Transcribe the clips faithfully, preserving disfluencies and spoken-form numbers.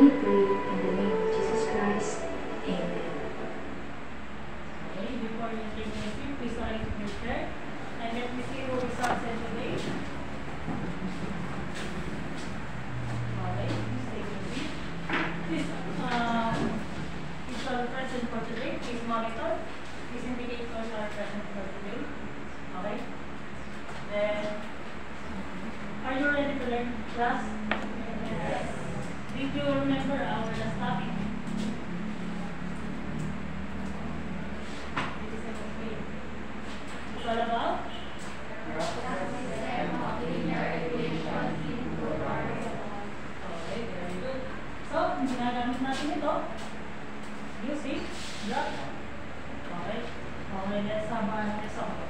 we pray in the name of Jesus Christ. Amen. Okay, before you take your seat, please rise in your chair and let me see who is absent today. Okay, please take your seat. Please, um, is all present for today. Please monitor. Please indicate those are present for today. Okay. Then, are you ready to learn class? Yes. Did you remember our last topic? It's all about? Okay, very good. So, ginagamit natin ito. You see? Drop. Okay. Okay, let's have an example.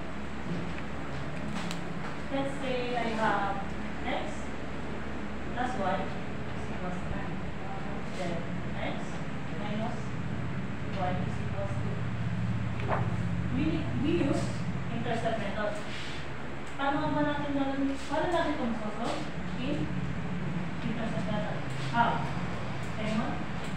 Let's say I have x plus y is equals to nine. Then x minus y is equals to we, we use intercept method. Paano ba natin gagawin? Paano natin ito masasolve? In intercept method. How? Anyone?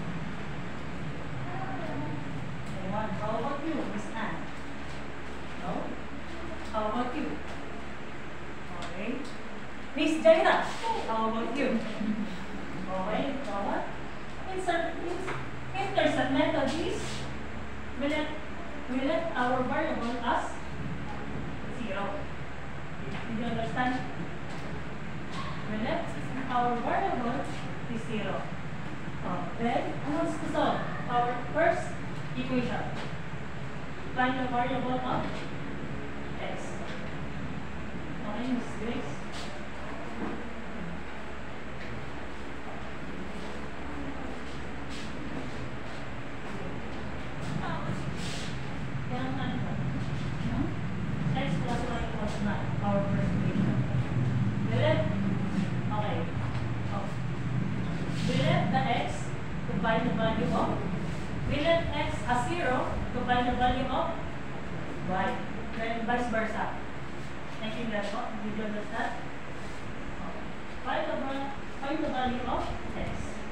Anyone? How about you, Miss Anne? No? How about you? Okay. Miss Jaira, how about you? Okay, so what? Insert, intercept method is we let, we let our variable as zero. Did you understand? We let our variable is zero. Oh, then, what's to solve? Our first equation. Find the variable of x. Okay, Miss Grace. X plus y equals nine, our first equation. We let, okay, oh. We let the x to find the value of, we let x as zero to find the value of y, then vice versa. Making that up, did you understand? Find the, find the value of x.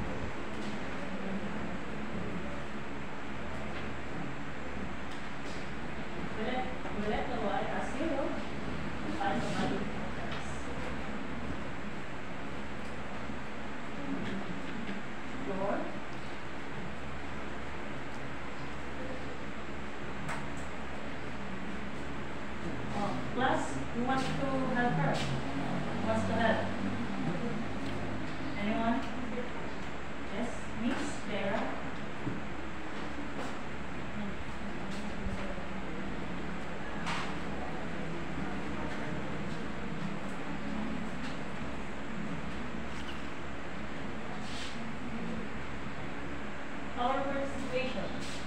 We let, we let the y as zero to find the value of x. Go on. Oh, class, who wants to help her? Who wants to help? Anyone? Yes, Miss Vera. Our first situation.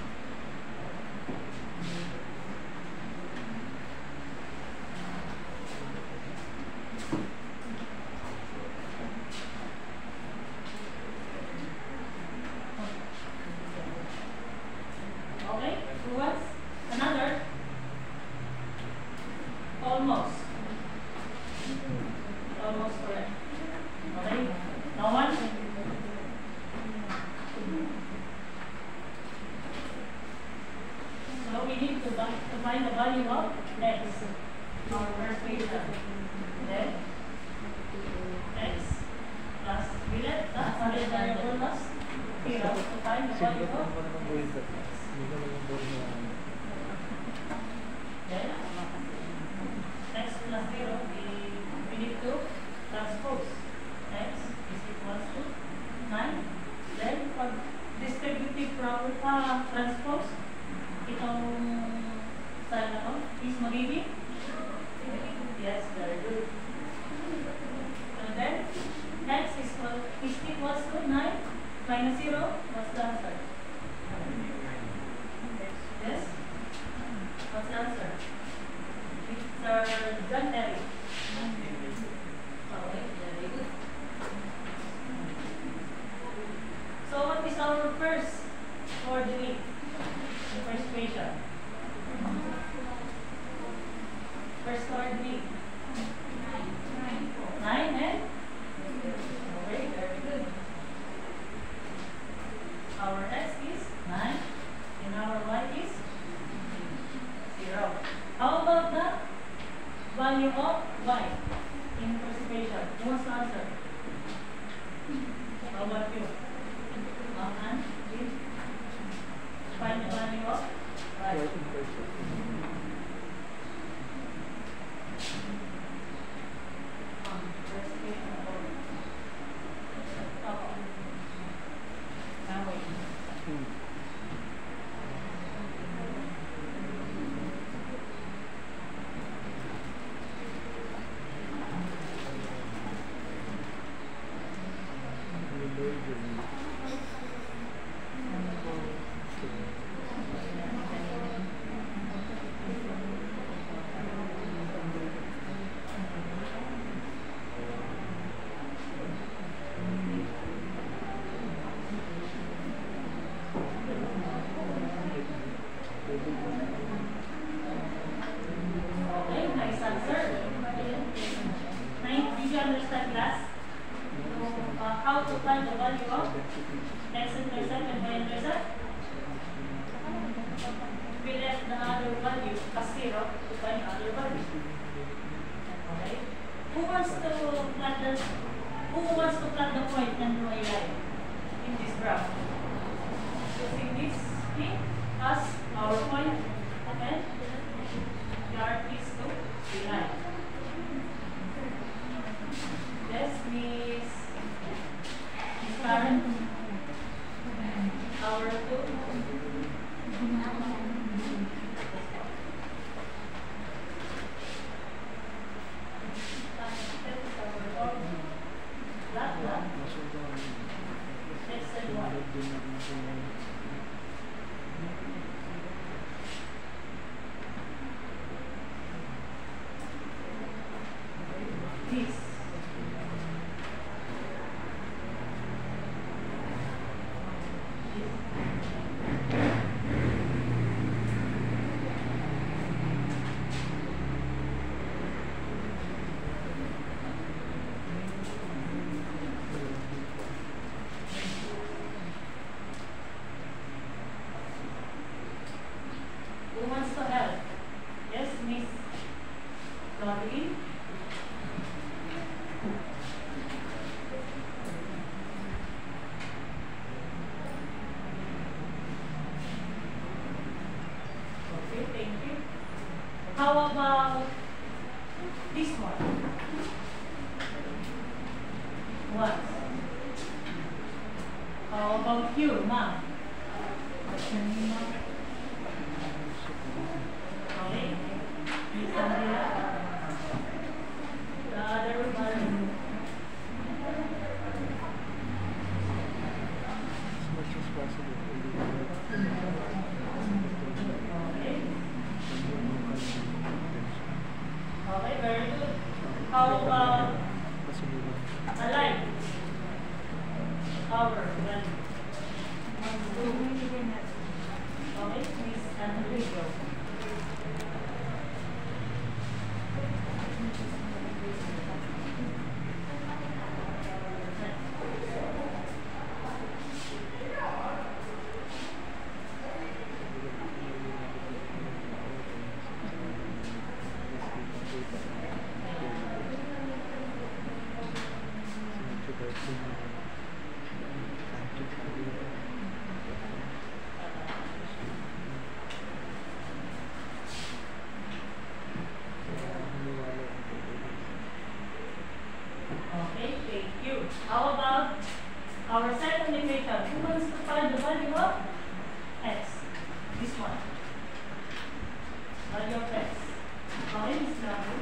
Okay, who wants another? Almost. Almost correct. Okay, no one? So we need to, to find the value of x. Our first equation. Then x plus we let the solid variable plus zero to find the value of x. Then x plus zero we, we need to transpose. X is equals to nine. Then pag distributive property uh, transpose itong style na to is magiging yes, very good. And then x is equal is equals to nine minus zero. What's the answer? Yes? What's the answer? Mister John Eric. Okay, very good. So what is our first coordinate? The first equation. First coordinate. Nine and okay, very good. x-intercept and y-intercept? We left the other value as zero to find other value. Okay? Who wants to plot the who wants to plot the point and the y line in this graph? Using this thing as our point and the arc is to the line. Yes, Miss Miss Karen. Our two. Who wants to help? Yes, Miss Lottie. Okay, thank you. How about this one? What? How about you, ma'am? What's your name, ma'am? Okay. Miss Andrea. The other one. As much as possible. Okay. Okay, very good. How about a light? Power. Well, okay, Miss Andrea. Okay, thank you. How about our second equation? Who wants to find the value of x? This one. Value of x. Okay, Miss Labo.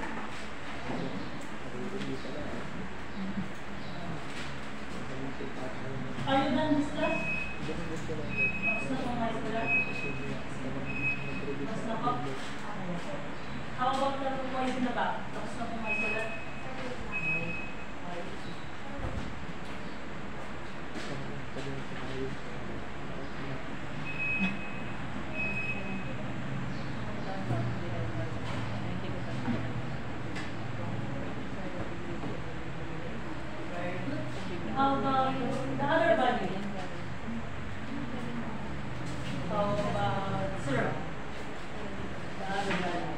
Are you done, Miss Class? Tapos na po, Miss Class? Tapos na po? How about the boys in the back? Tapos na po, Miss Class? How about the other value? How about zero? The other value.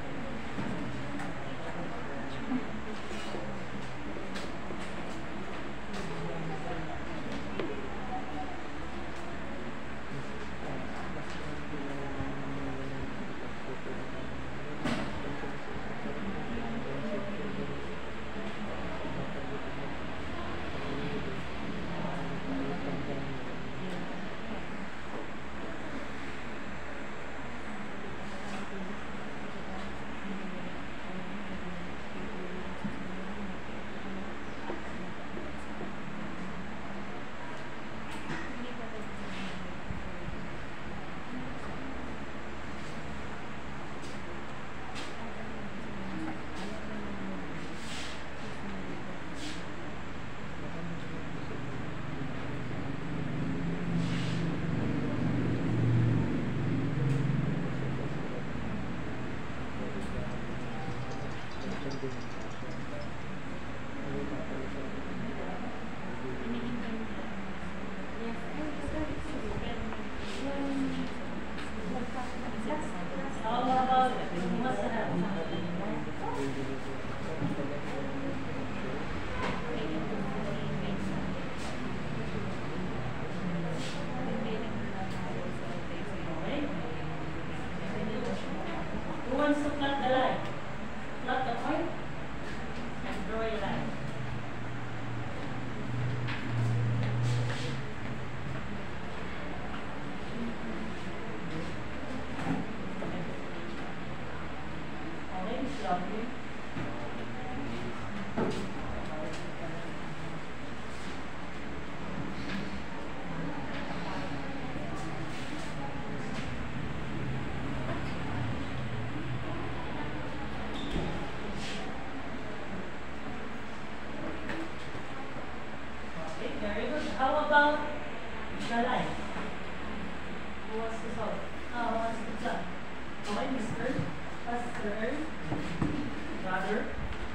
five. Who wants to solve? Ah, who wants to solve? Okay, Mister Pastor. Brother.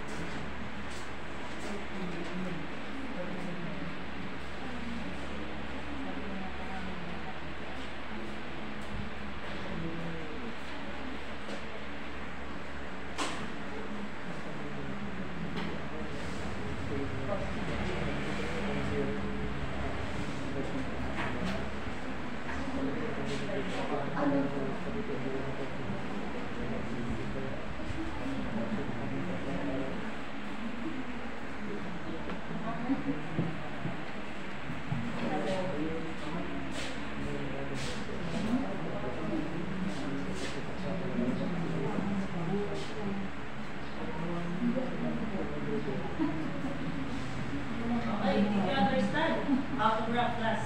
Okay, did you understand how to graph class?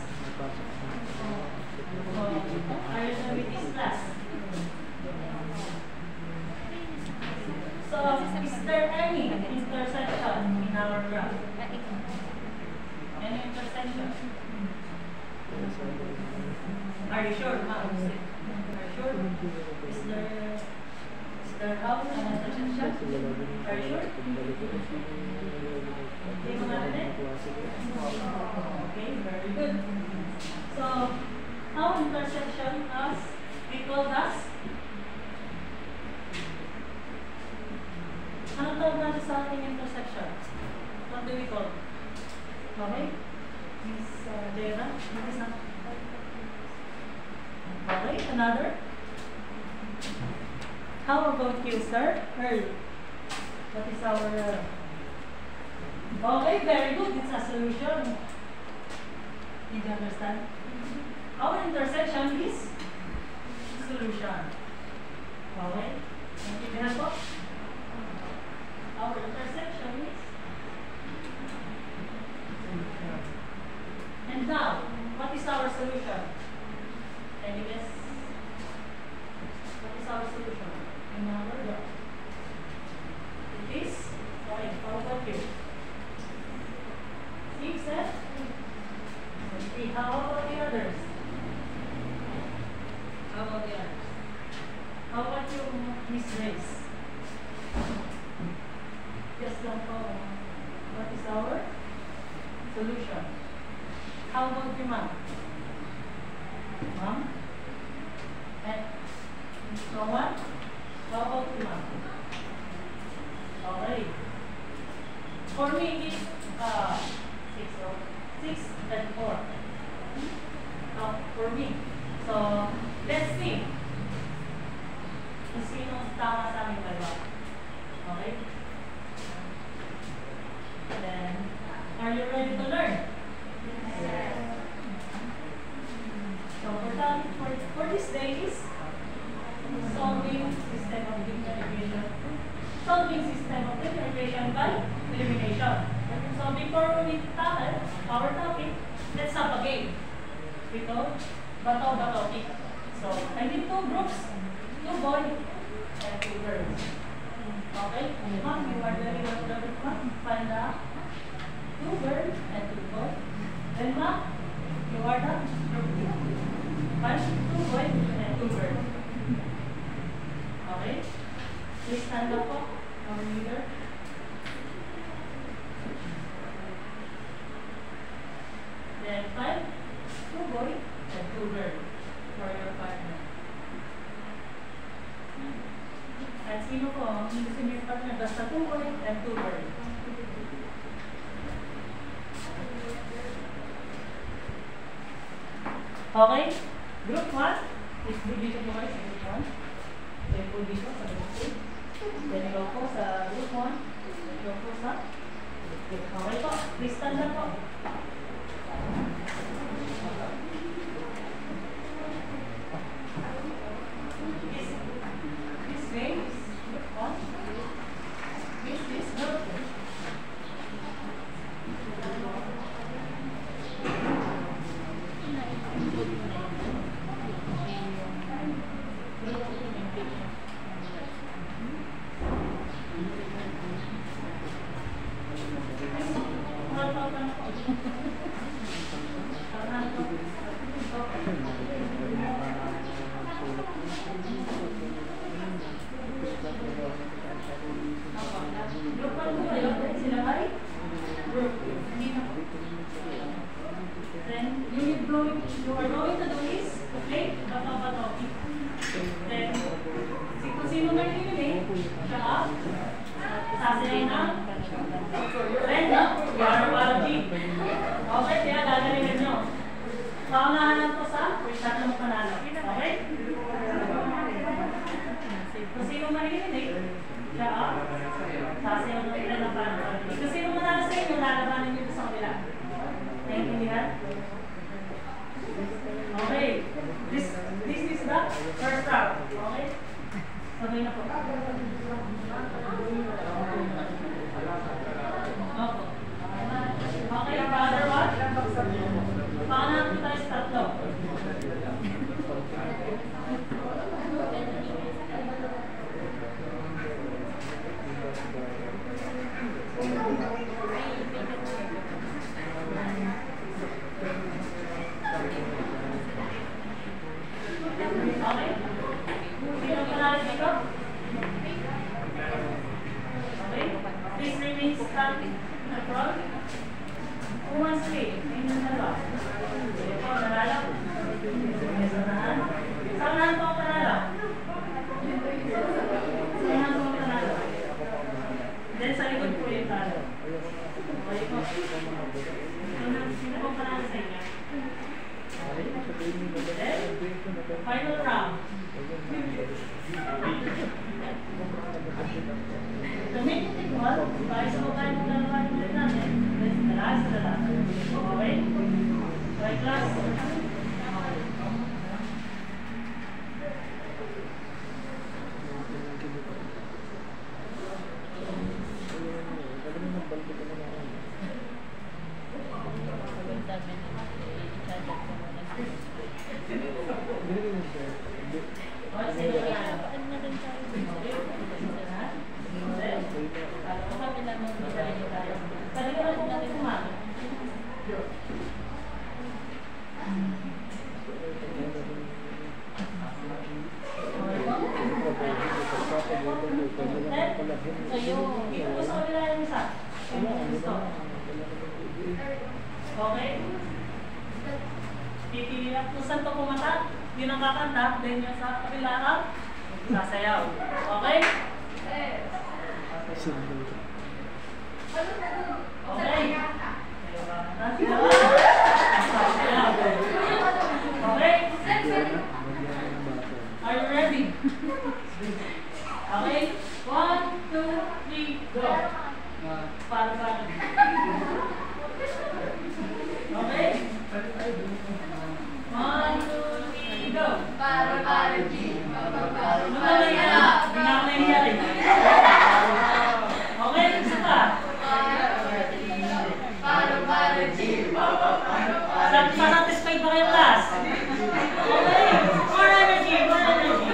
So, are you done with this class? So, is there any intersection in our graph? Any intersection? Are you sure, ma'am? Are you sure? Is there, is there how an intersection? Are you sure? Hindi mo natin? Okay, very good. So, how intersection as we call as? Ano tawag natin sa ating intersection? What do we call? Okay? Miss uh, Dera? Miss na? Okay, another? How about you, sir? Earl? What is our... Uh, okay, very good. It's a solution. Did you understand? Our intersection is solution. Okay? Naintindihan po? Our intersection is solution. And now, what is our solution? Can you guess? What is our solution? In our graph. It is? Okay, how about you? Six, eh? Okay, how about the others? How about the others? How about you, Miss Grace? Just lang po. What is our solution? How about you, ma'am? Ma'am? Eh? No one? How about you, ma'am? Okay. For me, it's uh, six, so six and four. Uh, for me. So, let's see. Kung sino tama sa aming dalawa. Okay? Then, are you ready to learn? Yes. So, for, that, for, for this day is solving system of differentiation. Solving system of differentiation by elimination. So, before we tackle our topic, let's have a game. We call Bato Bato Pick. So, I need two groups, two boys and two girls. Okay? Ma'am, you are the leader of the group, ma'am. Find the two girls and two boys. Then, ma'am, you are the group leader. Find two boys and two girls. Okay? Please stand up po, our leader. Then find two boys and two girls for your partner. At sino po ang gusto niyo yung partner? Basta two boys and two girls. Okay? Group one. Is good dito po kayo sa group one. So, yung po dito sa group two. Then, go po sa group one. Go po sa group two. Okay po. Please stand up po. This, this way is group one. This is group two. Ano Paunahan lang po sa tatlong panalo. Okay? Kung sino mahihinig, siya up. Sasayaw ng ilan ng panalo. Kung sino manalo sa inyo, lalabanan nyo sa kanila. Naintindihan? Okay. This, this is the first round. Okay? Sabay na po. Okay, brother, what? Paano po tayo sa tatlo? Okay? Sino panalo dito? Okay? Please remain stand in the front. Who wants to lead? Ayun yung dalawa. Sige po, nanalo. Sige, sa unahan. Sa unahan po ang panalo. Sa unahan po ang panalo. Then sa likod po yung talo. Okay po. Sino po ang panalo sa inyo? Then, final round. To make it equal, tayo sa mga tayo maglalawin ulit natin. Then, dalawa sa dalawa. Okay? Okay, class? Okay? Pipili lang kung saan ito kumata, yun ang kakanta, then yung sa kapilaan, sasayaw. Okay? Okay? Okay? Are you ready? Okay? One, two, three, go! Para para. Okay? One, two, three, go! Para para G, para para Ano na nangyari? Hindi na ako nangyari. Okay, isa pa. para para G, para para para G. Satisfied ba kayo, class? Okay. More energy, more energy.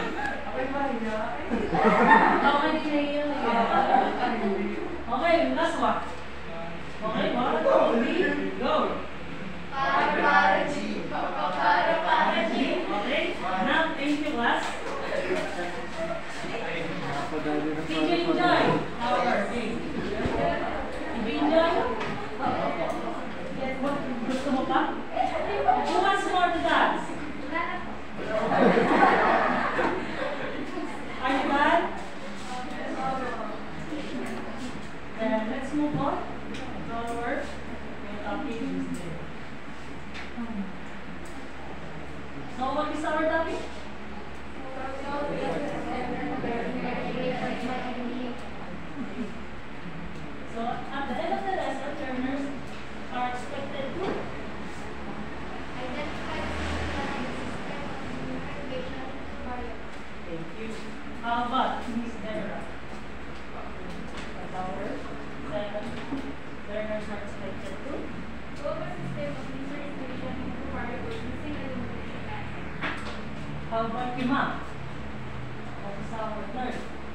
Okay, last one. Okay, one, two, three, go. Para para G, para para para G. Okay, now thank you, class. Did you enjoy our day? Did you enjoy? What, gusto mo pa? Who wants more to dance? Are you done? Then let's move on to our work. Yung topic is there. So what is our topic? So at the end of the lesson, learners are expected to thank you. How about Miss Deborah? Our seven learners are expected to how about you, ma'am? What is our third?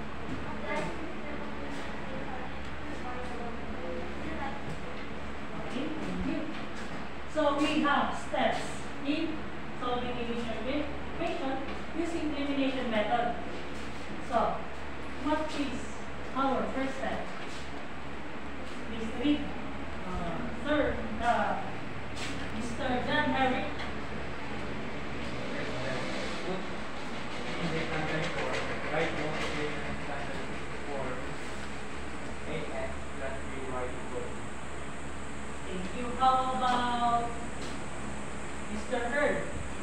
Okay, thank you. So we have steps in solving initial equation using elimination method. So, what is our first step? Please read. Uh, sir, uh, Mister John Harry. Right one equation standard for ax plus three y equals. Thank you. How about Third.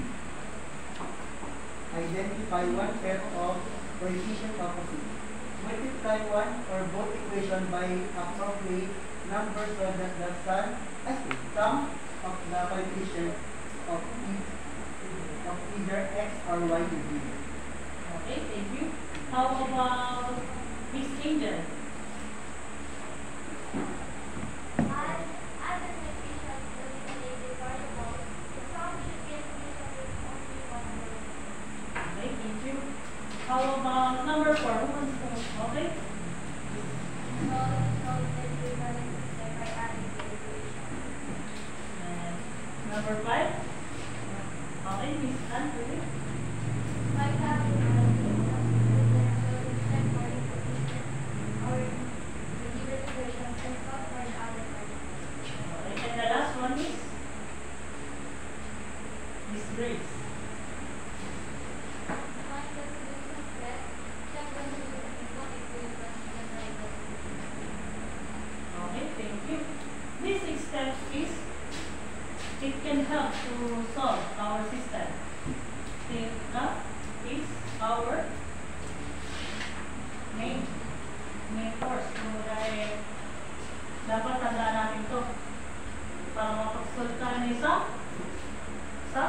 Identify one pair of coefficient opposite. Multiply one or both equation by appropriate numbers so that the sum, as sum of the coefficient of, e, of either x or y is zero. Okay, thank you. How about Miss Angel? Add, add the coefficient to eliminate the variable. The sum should be a coefficient with only one word. Okay, thank you. How about number four? Who wants to? Okay. So, so the equivalent system by adding the equation. And number five? Okay, Miss Anthony. By having a system with the solution for a coefficient or the given equation and solve for the other variable. Okay, and the last one is Miss Grace. Find the solution set, check the solution in both equations, then write the solution. Okay, thank you. This step is, it can help to solve our system. Think that is our main main course. So, dahil dapat tandaan natin to para mapag-solve tayo ng isa sa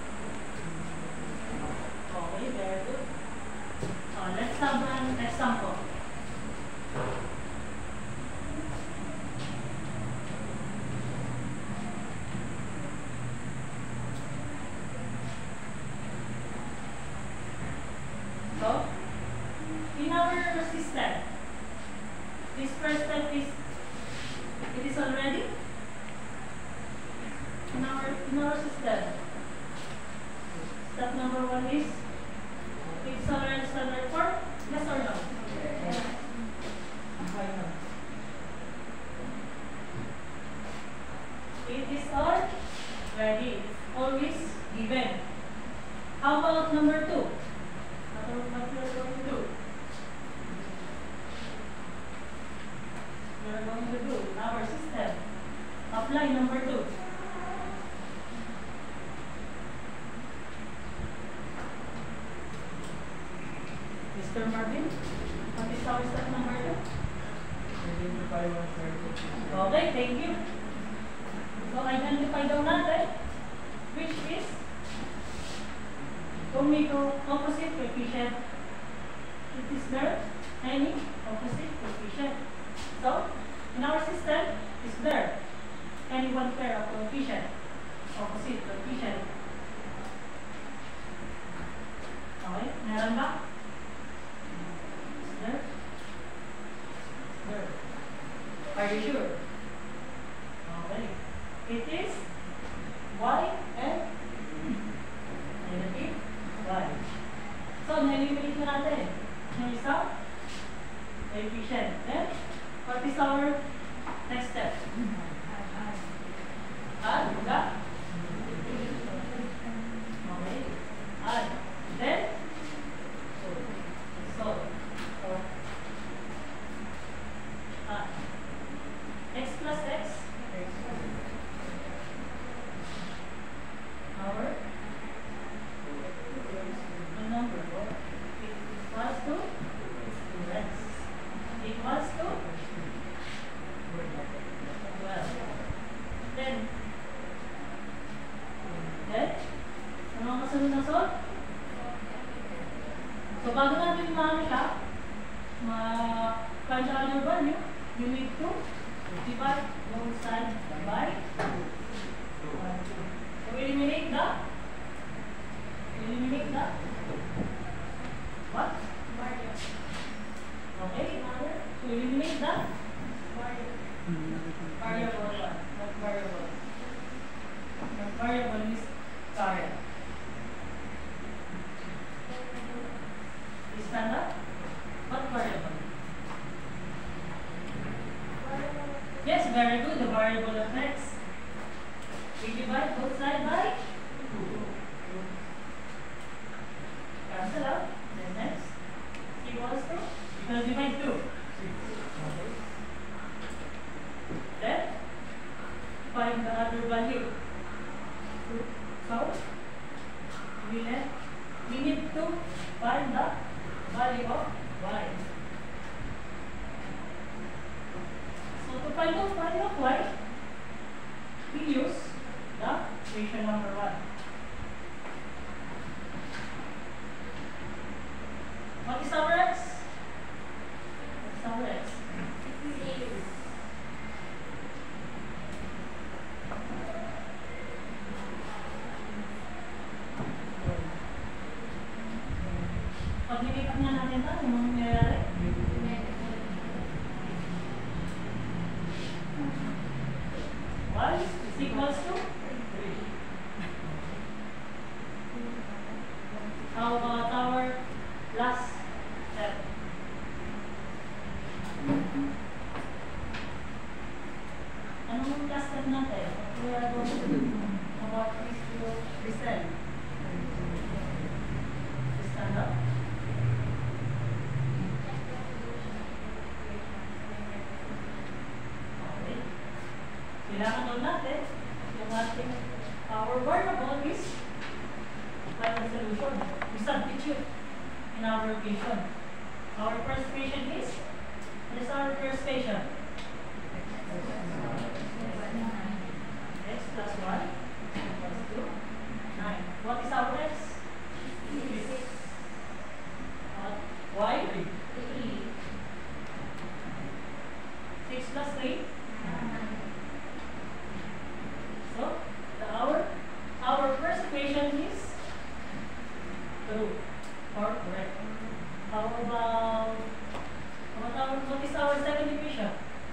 okay, very good. Uh, let's have an example. So, in our system, this first step is, it is already in our, in our system. Step number one is, it's already standard form, yes or no? Why not? It is already, it's always given. How about number two? What are what we are going to do? We are going to do in our system. Apply number two. Mister Marvin, what is our step number two? Identify one pair of coefficient. Okay, thank you. So, identify daw natin which is kung may co- opposite coefficient. It is there any opposite coefficient. So, in our system, is there any one pair of coefficient, opposite coefficient. Okay, meron ba? Is there? Is there? Are you sure? Okay. It is y and negative y. So, na-eliminate na natin yung isang coefficient. Then, what is our next step? Add the okay. Add. Then, solve. Or add. X plus x. Our the number of it equals to x equals to twelve. Then then ano ang kasunod na solve? So bago natin maano siya, ma-find out your value, you need to divide both sides by so eliminate the eliminate the what? Okay, another. So eliminate the variable one. What variable? The variable is current. Is stand up? What variable? Yes, very good. The variable of x. We divide both sides by two. nga natin ito, yung mga nangyayari. Y is equals to how about our last step? Anong last step natin? We are going to do about this to descend. Stand up. Okay. Kailangan doon natin yung ating our variable is final solution. We substitute in our equation. Our first equation is, what is our first equation? X plus y equals to nine. What is our x? What? Y? six plus three? So, the our, our first equation is true or correct. How about, how about our, what is our second equation?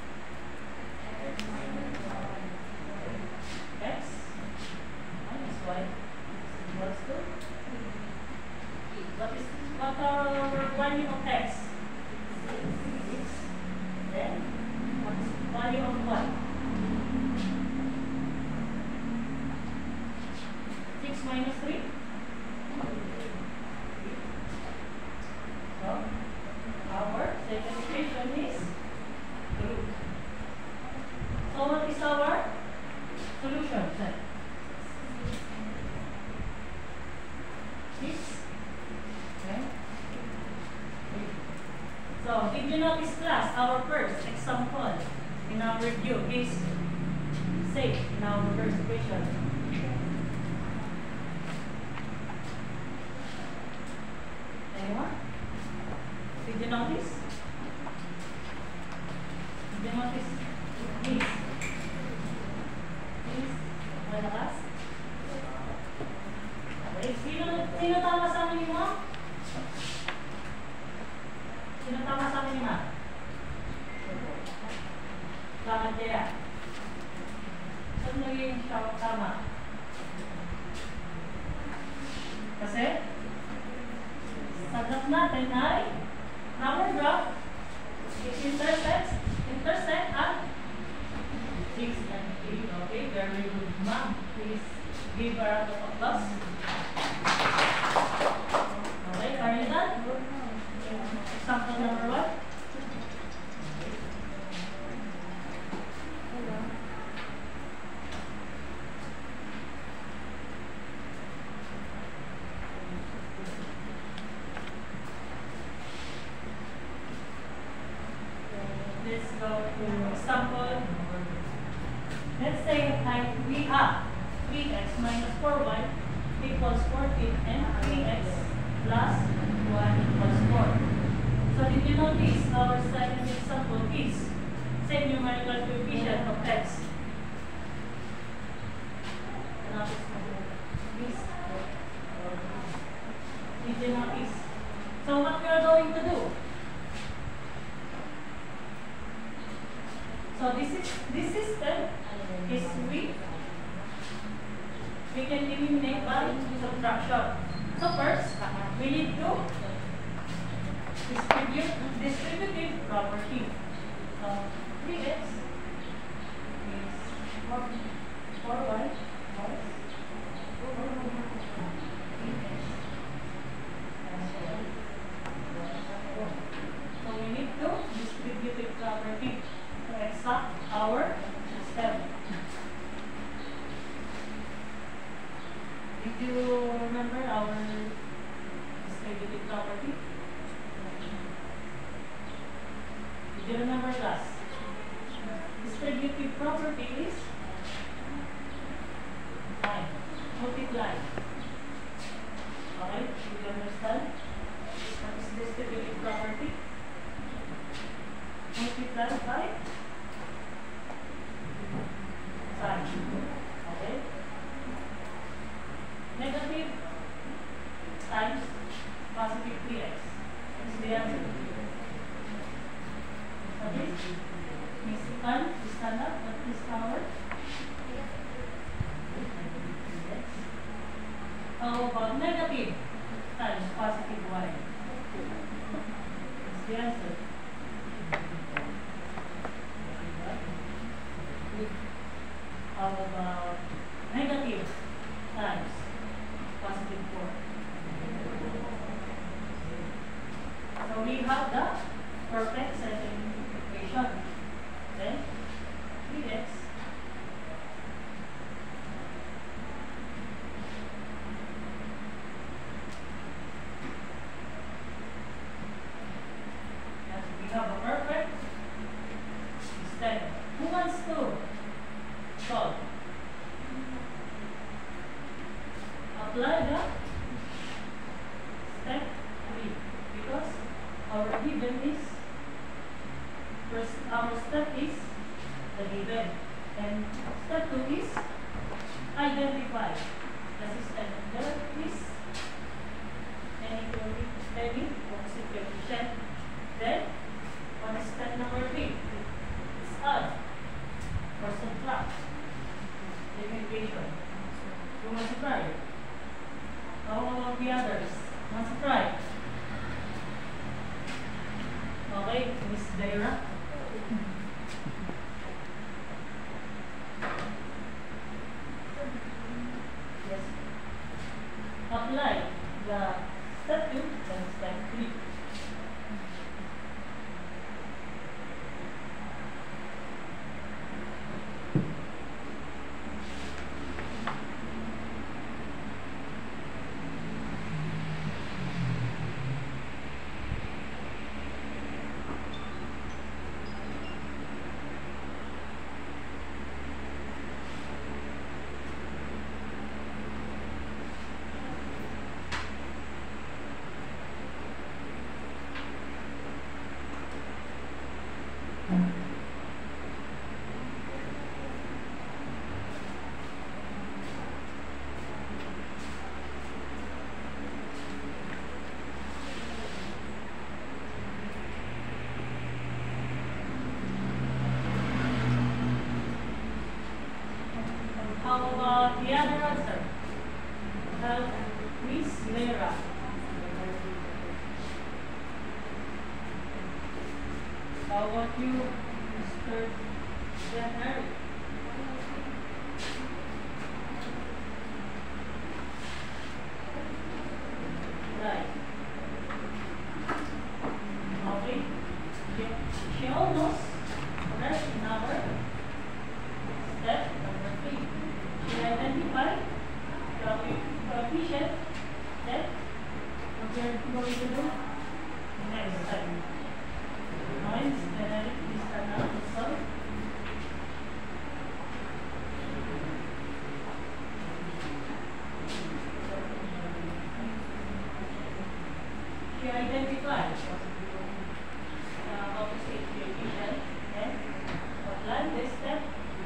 X minus y equals to, what is, what are our value of x? six. Then, what is value of y? six minus three? So, our second equation is true. So, what is our solution? Six. Okay. So, did you notice class, our first example in our review is safe in our first equation. Anyone? Did you notice? Did you notice? Please. Please. Malakas. Okay. Sino, sino tama sa amin yung mga? Sino tama sa amin yung mga? Bakit kaya? Saan naging siya tama? Kasi? Sa graph natin ay our graph it intersects intersect at six and eight. Okay, very good, ma'am. Please give her a round of applause. Okay, are you done? Example number one. Let's go to example. Let's say like we have three x minus four y equals fourteen and three x plus one equals four. So did you notice our second example is same numerical coefficient of x. Did you notice? So what we are going to do? So this is this system is we we can eliminate by subtraction. So first we need to distribute distributive property. So three x is four y plus so we need to distributive property. Exact our step. Did you remember our distributive property? Did you remember class? Distributive property is line, multiply. Alright, do you understand? What is distributive property? Multiply by sign. Okay? Negative times positive three x is negative times positive y. That's the answer. How about negative times positive four? So we have the perfect second equation. Then three x yes, we have a perfect system. Who wants to solve? Apply the step three because our given is first, our step is the given, and step two is identify the system. There is any any coefficient. Then what is step number three? It's add or subtract the equation. You multiply. How about the others? Multiply. Okay, Miss Daira. Yes. Apply the step two and step three. How about the other answer? Help Miss Lera. How about you, Mister January? Right. Okay. She, she almost correct in our step number three. She identified the coefficient that we are going to do next time. Noise, generic, this canal is solved. She identified the opposite coefficient and apply this step.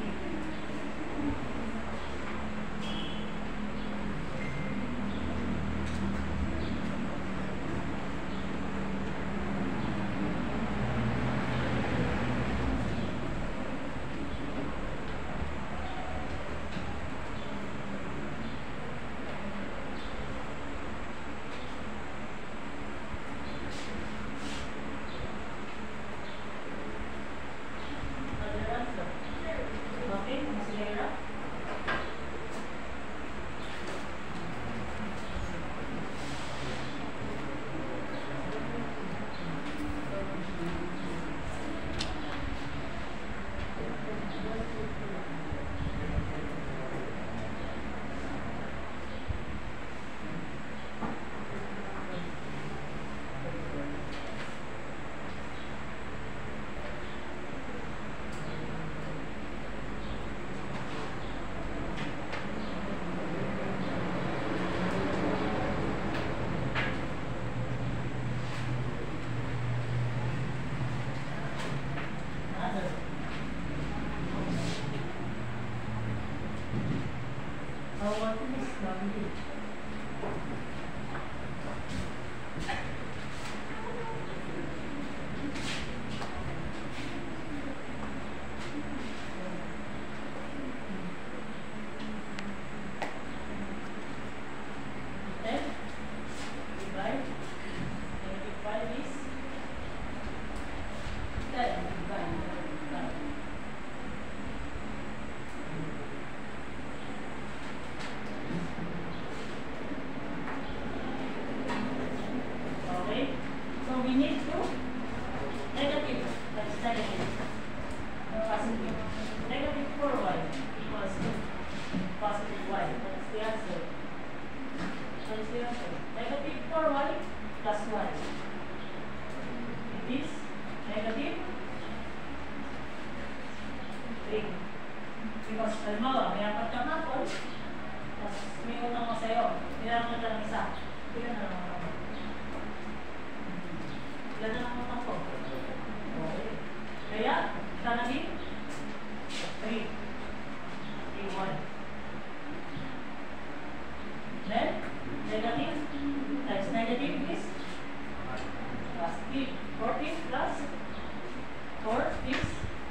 Other answer. Okay, Miss Lera. Other. How about Miss Lovely? Okay. the answer. Negative four y plus y. It is negative three. Because, halimbawa, may apat kang apple, tapos may utang ko sa'yo. Kailangan mo lang isa. Ilan na lang ako? Ilan na lang utang ko? Okay. Kaya, ika naging three. three y. Then, negative times negative is plus three. fourteen plus four is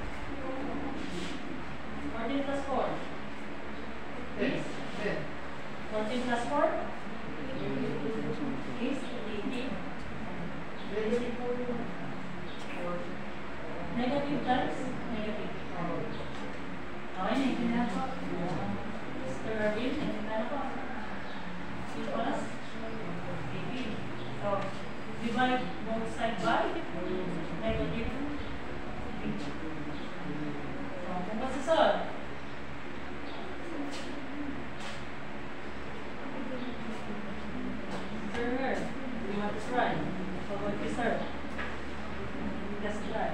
fourteen plus four is fourteen plus four is eighteen. Negative times negative. Okay, naiintindihan ko. Mister Arvin, naiintindihan ko. Equals eighteen. So, divide both sides by negative three. So, kung pasisolve, Sir, do you want to try? How about you, sir? Just try.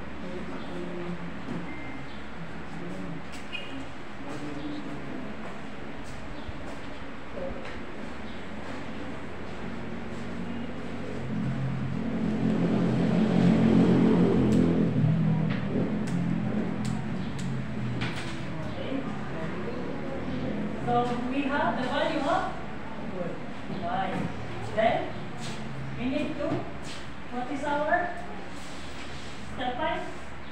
So we have the value of y. Then we need to, what is our step five?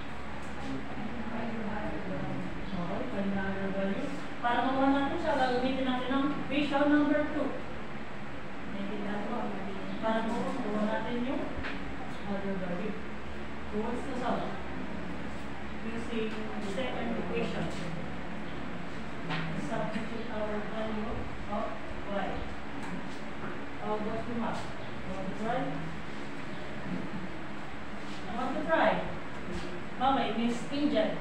Okay, find another value. Para makuha natin siya, gagamitin natin ang ratio number two. Naiintindihan ko. Para makuha natin yung other value. So what's the solve? Using the second equation. Substitute our value of y. How about the math? You want to try? I want to try. Mama, it means engine.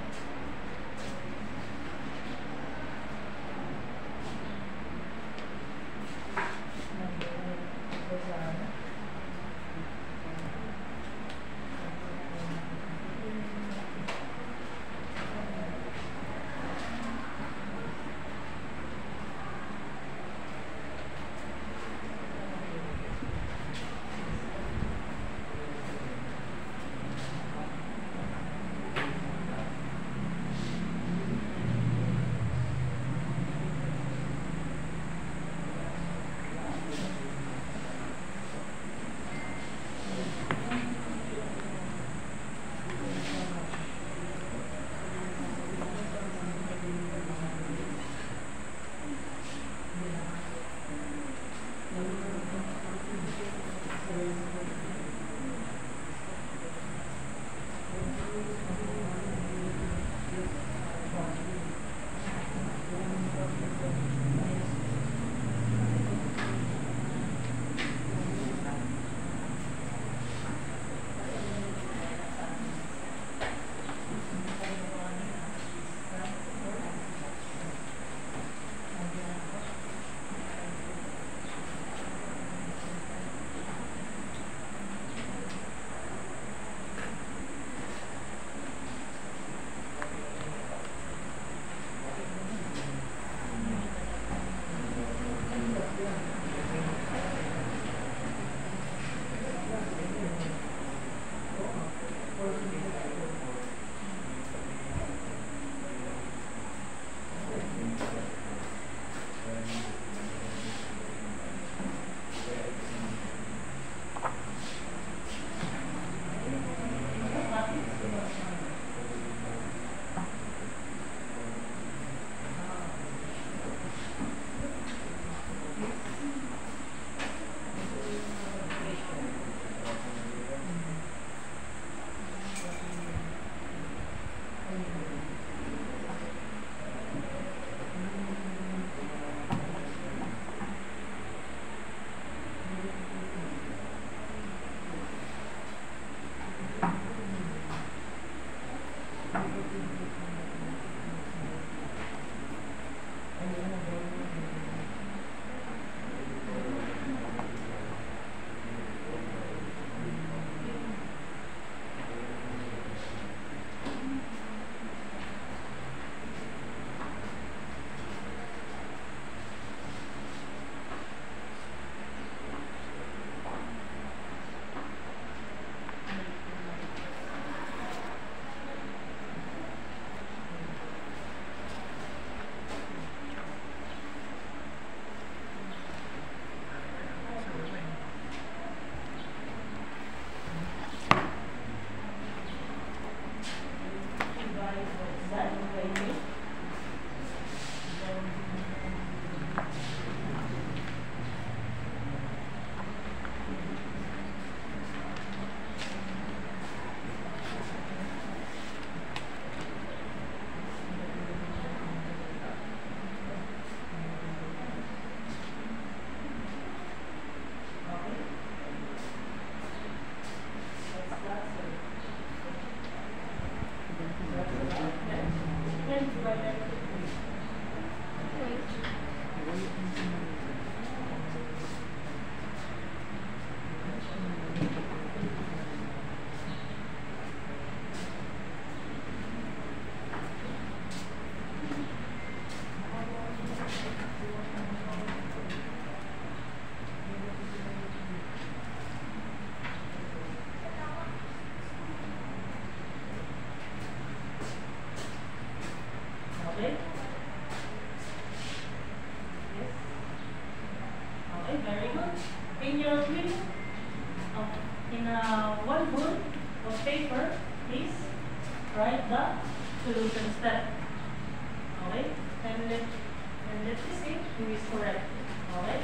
Very good. In your twin, uh, in a one board of paper, please write the solution step. Okay? And let and let me see who is correct. Okay?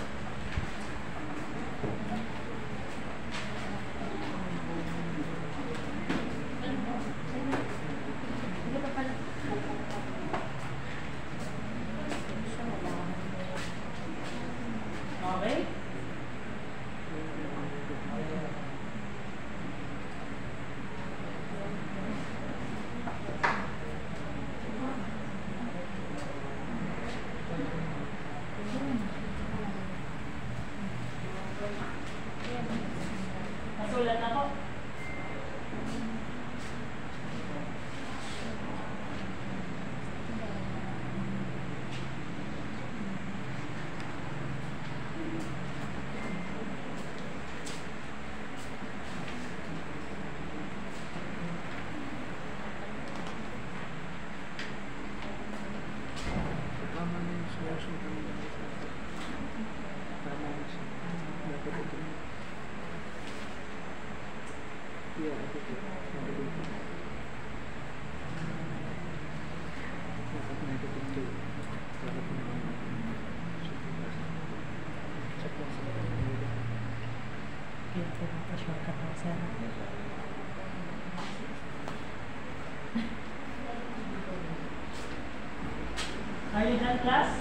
Okay? Nasulat na po. Tama na yung solution kanina. Tama na siya. Dapat ito. Yeah, ito ito. Dapat ito. Dapat na ito ito. Dapat na ito. Check lang sa ito. Kaya pinapashortcut ako sa Are you done, class?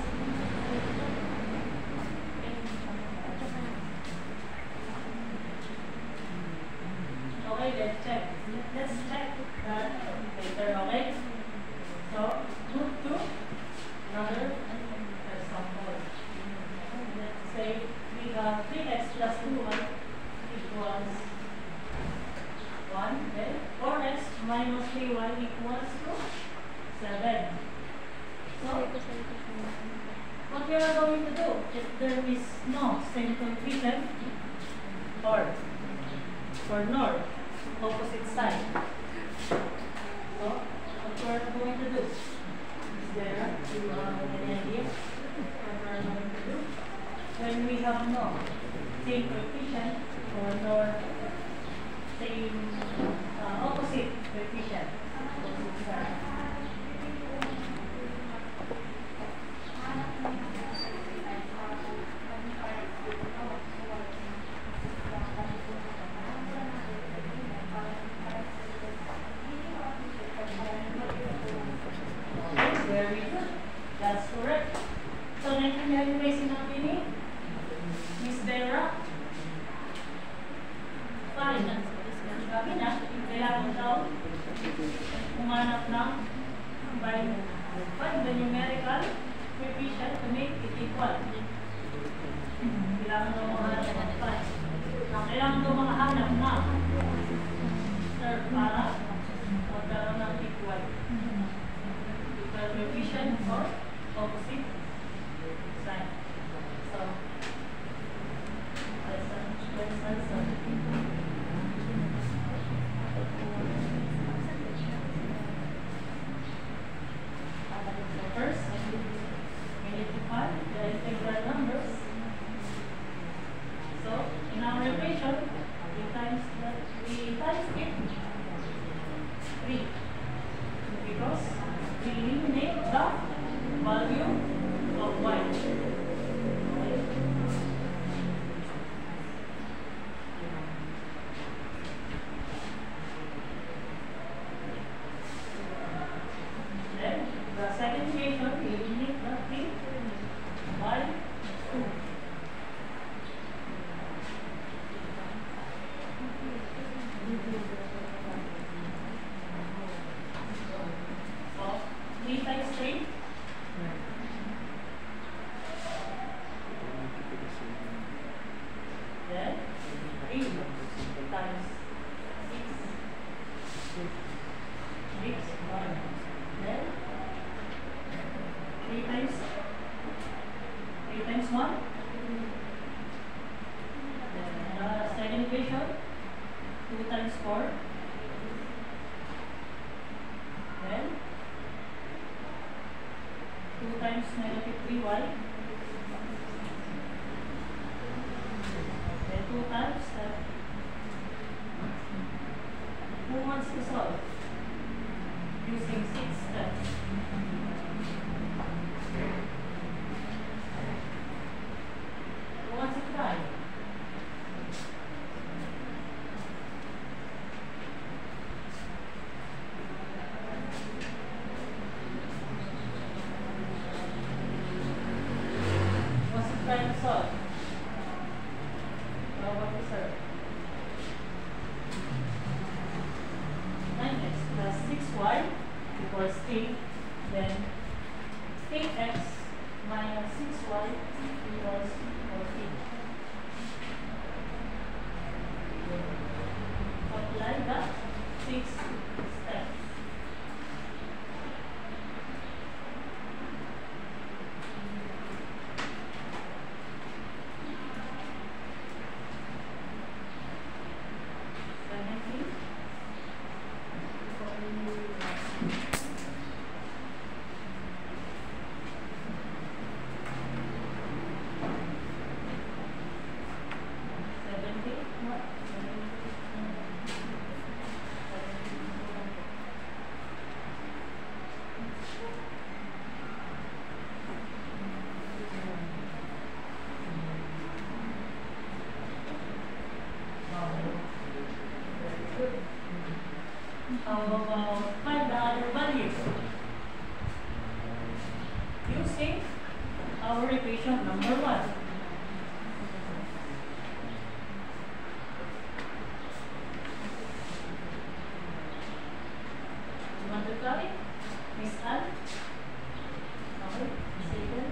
Okay, let's check. Let's check that later, okay? So, move to another example. Let's say we have three x plus two y equals one, then four x minus three y equals to seven. So, what we are going to do, if there is no same coefficient or for north, opposite side. So, what we are going to do, is there, do you have any idea what we are going to do? When we have no same coefficient or nor same uh, opposite coefficient, opposite side. Very good. That's correct. So, naintindihan niyo ba yung sinabi ni Miss Vera? Fine. Sabi niya, kailangan daw umanap ng by find the numerical coefficient to make it equal. Kailangan daw makahanap ng five. Kailangan daw makahanap ng third para magkaroon ng equal. Coefficient or opposite sign. So, let's let's answer. So first, we need to find the integral numbers. So, in our equation, we times that we times it three because we eliminate the value of y. Okay. Then the second equation we eliminate the three by two. So three times three. Then three times six. Six one. Then three times three times one. Then the second equation two times four. Then two times negative three y. eight, then eight x minus six y equals fourteen. Apply the six steps. Seventeen. How about find the other values? Using our equation number one. You want to try? Miss Anne? Okay, second.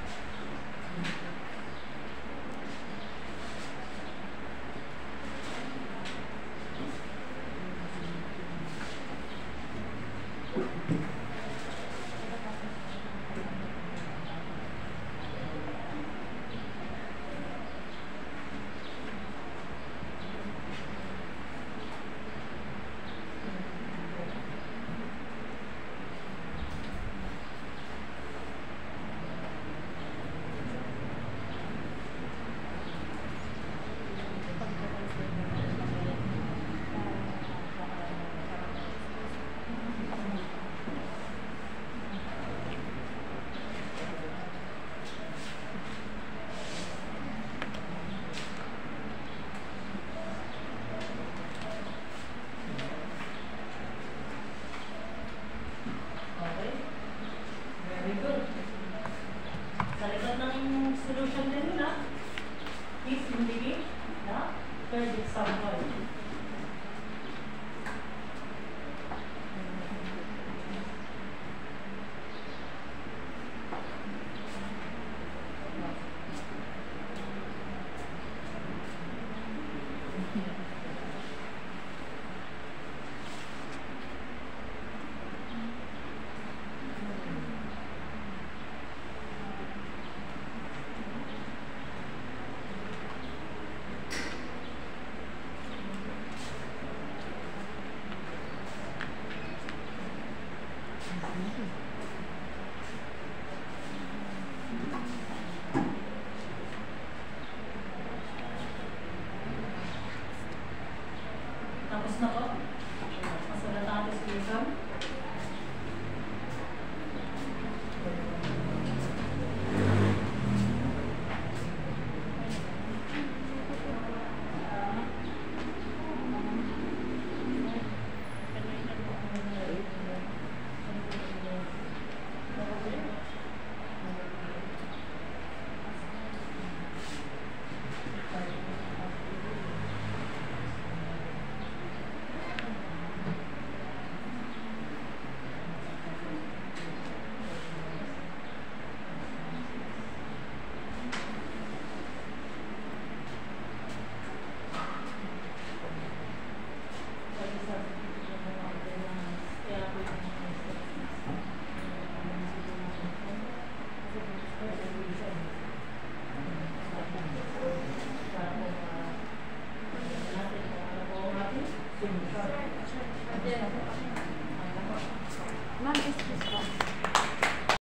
Okay. Very good. Sa likod ng solution din nila, please indicate the third example. Tapos na po. Masulat ang ating solution. Ma'am, is this one?